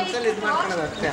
ಒಂದ್ಸಲ ಇದು ಮಾಡ್ಕೊಳ್ಳೋದು ಅಷ್ಟೇ.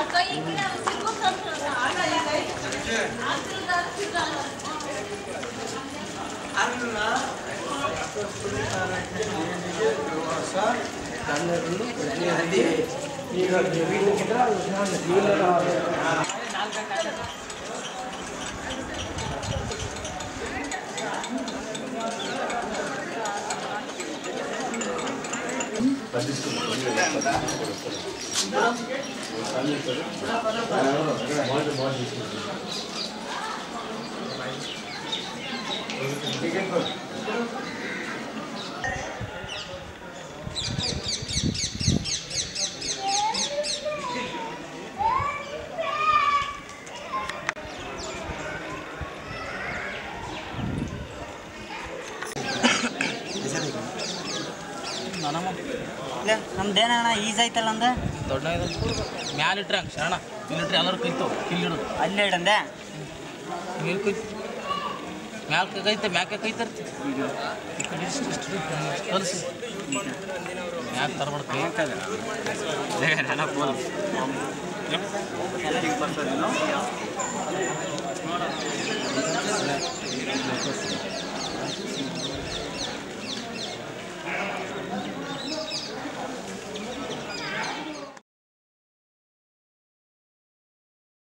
ನಮ್ದೇನಣ್ಣ ಈಜ್ ಐತಲ್ಲ ಅಂದ ದೊಡ್ಡ ಮ್ಯಾಲಿಟ್ರೆ ಹಂಗೆ ಶರಣ ಇಲ್ಲಿಟ್ರೆ ಎಲ್ಲರೂ ಕೈತು ಕಿಲ್ಲಿಡೋದು ಅಲ್ಲೇ ಇಡಂದೆ ನೀರು ಕೈ ಮ್ಯಾಲ್ಕೆ ಕೈತೆ ಮ್ಯಾಕೆ ಕೈತರ್ತಿ ಕಲಿಸಿ ಮ್ಯಾಕೆ ತರಬಾರ್ದು ಕೈ